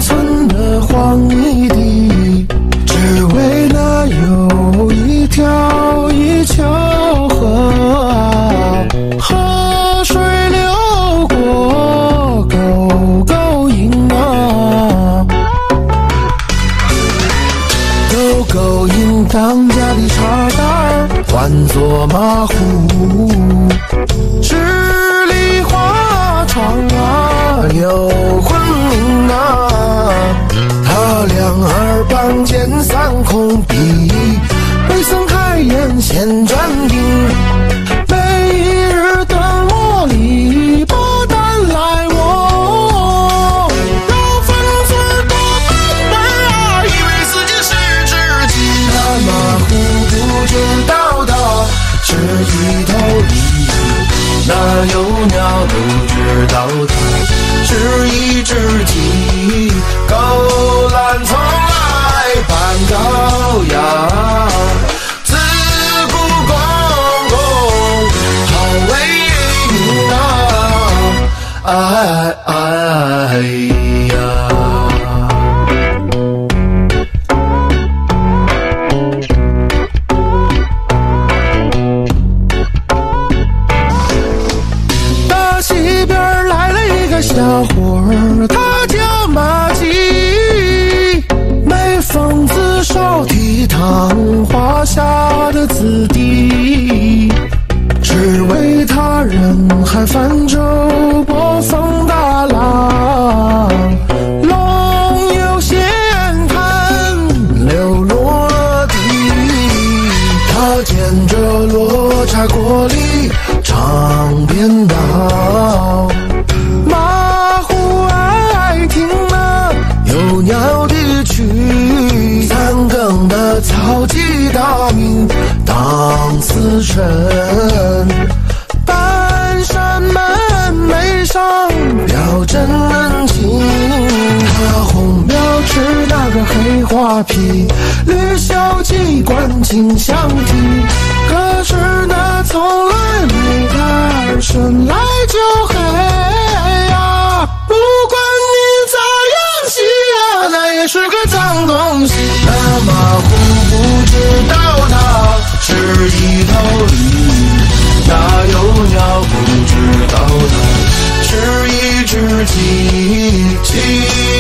寸的荒泥地，只为那有一条一条河啊，河水流过沟沟营啊，沟沟营当家的茶单唤作马虎，十里花窗啊有魂灵啊，他两耳傍肩三空壁，北僧开眼先站定，每一日的茉莉把蛋来我，要分寸多半辈啊，以为自己是知己，那马虎不知道的是一头驴，那有鸟不知道它是一只鸡，狗懒从来扮羔羊，自古公公好为民啊，哎哎呀。西边来了一个小伙儿，他叫马季，眉峰自手倜傥华夏的子弟，只为他人海泛舟，波峰大浪，龙游闲谈流落地，他见着落茶锅里唱编导，马虎爱听那有鸟的曲，三更的草鸡大鸣当司晨，半山门楣上标真人情，他红标吃那个黑花皮，绿小鸡关金相提，可是那从来没他生来就黑呀，不管你咋样洗呀，那也是个脏东西，那马虎不知道它是一头驴，那有鸟不知道它是一只鸡，鸡